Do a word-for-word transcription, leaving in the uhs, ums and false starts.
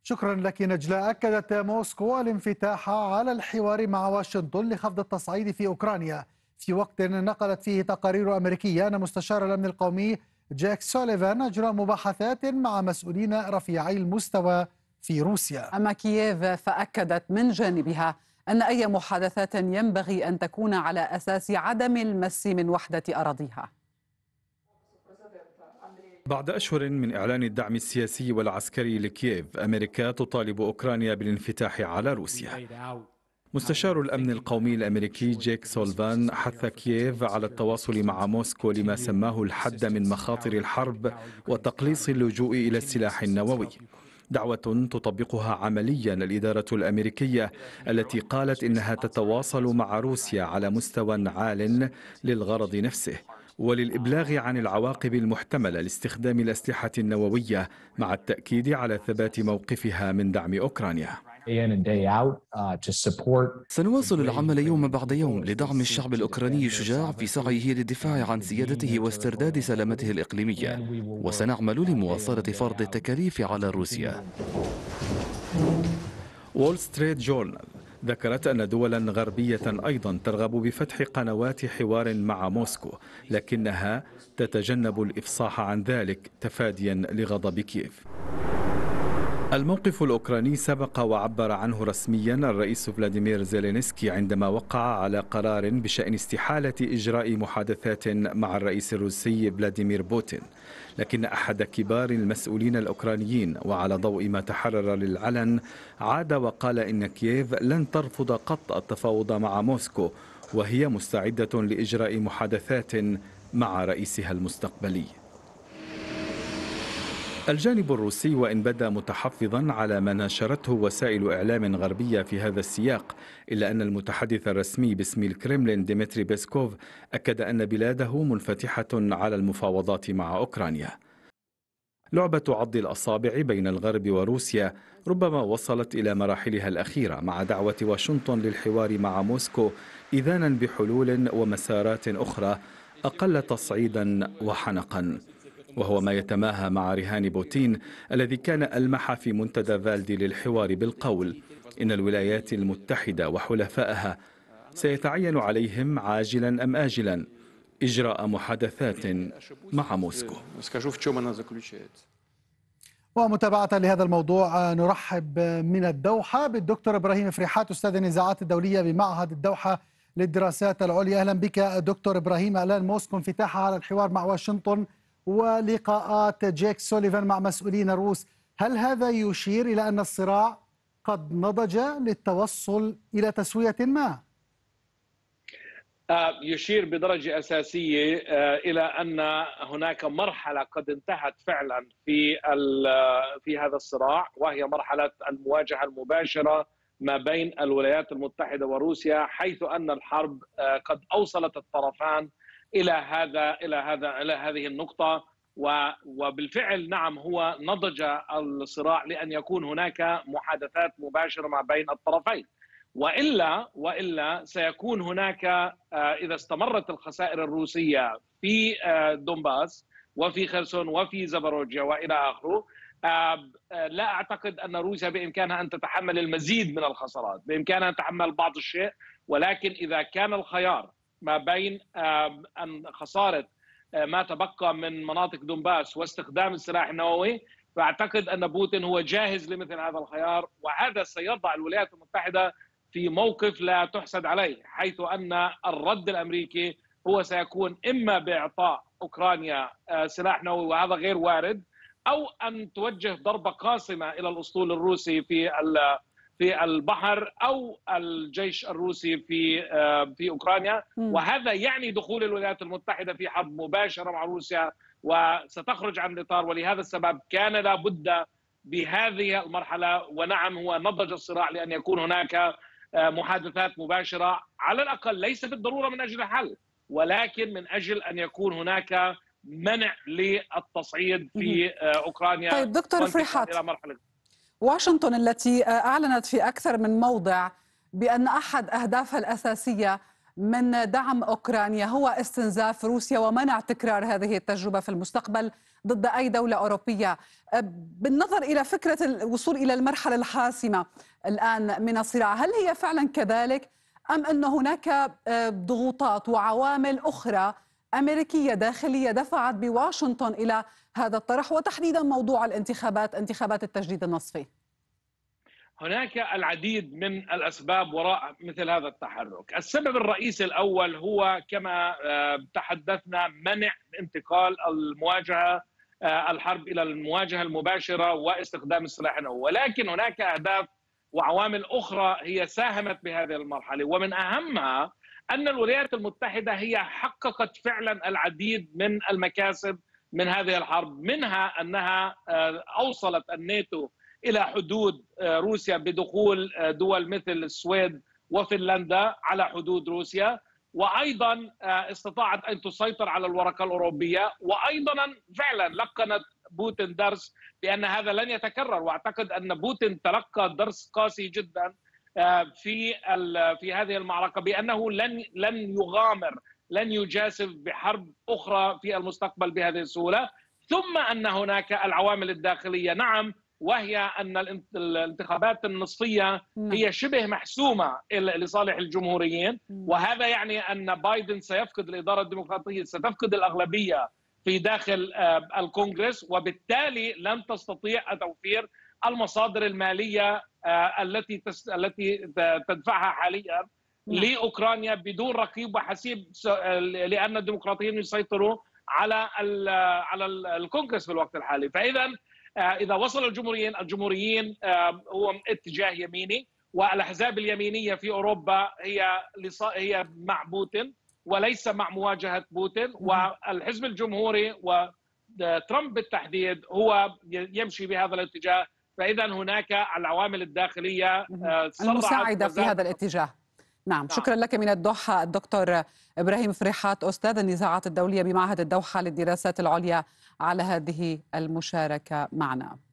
شكرا لك نجلاء. أكدت موسكو الانفتاح على الحوار مع واشنطن لخفض التصعيد في أوكرانيا، في وقت نقلت فيه تقارير أمريكية أن مستشار الأمن القومي جاك سوليفان أجرى مباحثات مع مسؤولين رفيعي المستوى في روسيا. أما كييف فأكدت من جانبها أن أي محادثات ينبغي أن تكون على أساس عدم المس من وحدة أراضيها. بعد أشهر من إعلان الدعم السياسي والعسكري لكييف، أمريكا تطالب أوكرانيا بالانفتاح على روسيا. مستشار الأمن القومي الأمريكي جيك سولفان حث كييف على التواصل مع موسكو لما سماه الحد من مخاطر الحرب وتقليص اللجوء إلى السلاح النووي، دعوة تطبقها عمليا الإدارة الأمريكية التي قالت إنها تتواصل مع روسيا على مستوى عال للغرض نفسه وللإبلاغ عن العواقب المحتملة لاستخدام الأسلحة النووية، مع التأكيد على ثبات موقفها من دعم أوكرانيا. سنواصل العمل يوم بعد يوم لدعم الشعب الأوكراني الشجاع في سعيه للدفاع عن سيادته واسترداد سلامته الإقليمية، وسنعمل لمواصلة فرض التكاليف على روسيا. وول ستريت جورنال ذكرت أن دولا غربية أيضا ترغب بفتح قنوات حوار مع موسكو، لكنها تتجنب الإفصاح عن ذلك تفاديا لغضب كييف. الموقف الأوكراني سبق وعبر عنه رسميا الرئيس فلاديمير زيلينسكي عندما وقع على قرار بشأن استحالة إجراء محادثات مع الرئيس الروسي فلاديمير بوتين، لكن أحد كبار المسؤولين الأوكرانيين وعلى ضوء ما تحرر للعلن عاد وقال إن كييف لن ترفض قط التفاوض مع موسكو، وهي مستعدة لإجراء محادثات مع رئيسها المستقبلي. الجانب الروسي وإن بدا متحفظا على ما نشرته وسائل إعلام غربية في هذا السياق، إلا أن المتحدث الرسمي باسم الكرملين ديمتري بيسكوف أكد أن بلاده منفتحة على المفاوضات مع أوكرانيا. لعبة عض الأصابع بين الغرب وروسيا ربما وصلت إلى مراحلها الأخيرة مع دعوة واشنطن للحوار مع موسكو، إذانا بحلول ومسارات أخرى أقل تصعيدا وحنقا، وهو ما يتماهى مع رهان بوتين الذي كان ألمح في منتدى فالدي للحوار بالقول إن الولايات المتحدة وحلفائها سيتعين عليهم عاجلا أم آجلا إجراء محادثات مع موسكو. ومتابعة لهذا الموضوع نرحب من الدوحة بالدكتور إبراهيم فريحات، أستاذ النزاعات الدولية بمعهد الدوحة للدراسات العليا. أهلا بك دكتور إبراهيم. إعلان موسكو انفتاحها على الحوار مع واشنطن ولقاءات جيك سوليفان مع مسؤولين الروس، هل هذا يشير إلى أن الصراع قد نضج للتوصل إلى تسوية ما؟ يشير بدرجة أساسية إلى أن هناك مرحلة قد انتهت فعلا في في هذا الصراع، وهي مرحلة المواجهة المباشرة ما بين الولايات المتحدة وروسيا، حيث أن الحرب قد أوصلت الطرفان الى هذا الى هذا الى هذه النقطه، وبالفعل نعم هو نضج الصراع لان يكون هناك محادثات مباشره ما بين الطرفين، والا والا سيكون هناك اذا استمرت الخسائر الروسيه في دونباس وفي خرسون وفي زاباروجيا والى اخره، لا اعتقد ان روسيا بامكانها ان تتحمل المزيد من الخسارات، بامكانها ان تتحمل بعض الشيء، ولكن اذا كان الخيار ما بين أن خسارة ما تبقى من مناطق دونباس واستخدام السلاح النووي، فأعتقد أن بوتين هو جاهز لمثل هذا الخيار، وهذا سيضع الولايات المتحدة في موقف لا تحسد عليه، حيث أن الرد الأمريكي هو سيكون إما بإعطاء أوكرانيا سلاح نووي وهذا غير وارد، أو أن توجه ضربة قاصمة إلى الأسطول الروسي في في البحر او الجيش الروسي في في اوكرانيا، وهذا يعني دخول الولايات المتحده في حرب مباشره مع روسيا وستخرج عن الاطار، ولهذا السبب كان لابد بهذه المرحله، ونعم هو نضج الصراع لان يكون هناك محادثات مباشره، على الاقل ليس بالضروره من اجل الحل، ولكن من اجل ان يكون هناك منع للتصعيد في اوكرانيا. طيب دكتور فريحات، الى مرحله واشنطن التي أعلنت في أكثر من موضع بأن أحد أهدافها الأساسية من دعم أوكرانيا هو استنزاف روسيا ومنع تكرار هذه التجربة في المستقبل ضد أي دولة أوروبية. بالنظر إلى فكرة الوصول إلى المرحلة الحاسمة الآن من الصراع، هل هي فعلا كذلك أم أن هناك ضغوطات وعوامل أخرى أمريكية داخلية دفعت بواشنطن إلى هذا الطرح، وتحديدا موضوع الانتخابات، انتخابات التجديد النصفي؟ هناك العديد من الأسباب وراء مثل هذا التحرك. السبب الرئيسي الأول هو كما تحدثنا منع انتقال المواجهة الحرب إلى المواجهة المباشرة واستخدام السلاح النووي، ولكن هناك أهداف وعوامل أخرى هي ساهمت بهذه المرحلة، ومن أهمها أن الولايات المتحدة هي حققت فعلا العديد من المكاسب من هذه الحرب، منها أنها أوصلت الناتو إلى حدود روسيا بدخول دول مثل السويد وفنلندا على حدود روسيا، وأيضا استطاعت أن تسيطر على الورقة الأوروبية، وأيضا فعلا لقنت بوتين درس بأن هذا لن يتكرر. وأعتقد أن بوتين تلقى درس قاسي جدا في في هذه المعركة، بأنه لن لن يغامر، لن يجاسف بحرب أخرى في المستقبل بهذه السهولة. ثم أن هناك العوامل الداخلية، نعم، وهي أن الانتخابات النصفية هي شبه محسومة لصالح الجمهوريين، وهذا يعني أن بايدن سيفقد الإدارة الديمقراطية، ستفقد الأغلبية في داخل الكونغرس، وبالتالي لن تستطيع توفير المصادر المالية التي التي تدفعها حاليا لأوكرانيا بدون رقيب وحسيب، لأن الديمقراطيين يسيطروا على على الكونغرس في الوقت الحالي. فإذا إذا وصل الجمهوريين الجمهوريين هو اتجاه يميني، والأحزاب اليمينية في أوروبا هي هي مع بوتين وليس مع مواجهة بوتين، والحزب الجمهوري وترامب بالتحديد هو يمشي بهذا الاتجاه. فإذا هناك العوامل الداخلية المساعدة في هذا الاتجاه. نعم, نعم. شكرا لك من الدوحة الدكتور إبراهيم فريحات، أستاذ النزاعات الدولية بمعهد الدوحة للدراسات العليا، على هذه المشاركة معنا.